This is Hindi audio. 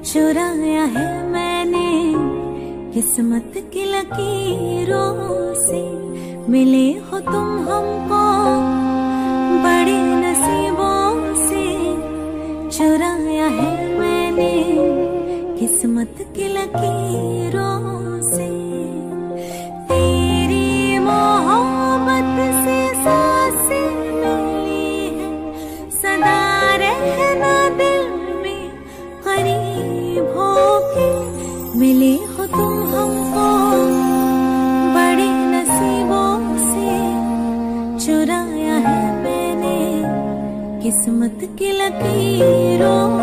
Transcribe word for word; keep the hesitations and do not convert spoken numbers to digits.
चुराया है मैंने किस्मत की लकीरों से। मिले हो तुम हमको बड़े नसीबों से। चुराया है मैंने किस्मत की लकीरों से। तेरी मोहब्बत से सांसें मिली है, सदा रहना दिल में करीब होके। मिले हो तुम हमको बड़े नसीबों से। चुराया है मैंने किस्मत की लकीरों